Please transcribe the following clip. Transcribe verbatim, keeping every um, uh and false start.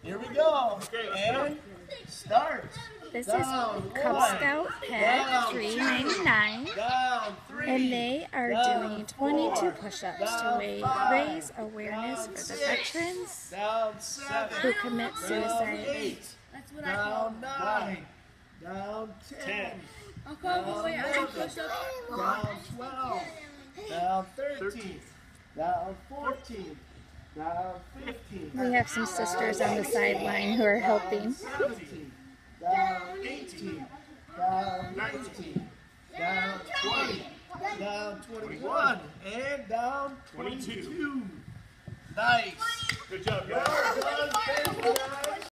Here we go. And start. This is Down, Cub one. Scout Pack Down, three two. ninety-nine, Down, three. and they are Down, doing twenty-two four. push-ups to Down, ra- five. raise awareness Down, for the six. veterans Down seven. who commit Down suicide. eight. That's what I call Down nine. Down ten. I'll call away. I can push up. Down twelve. Down thirteen. Down fourteen. Down fifteen. We have some sisters on the sideline who are helping. seventeen. Down eighteen. Down nineteen. Down twenty. Down twenty-one. And down twenty-two. Nice. Good job, guys. Well done. Thank you, guys.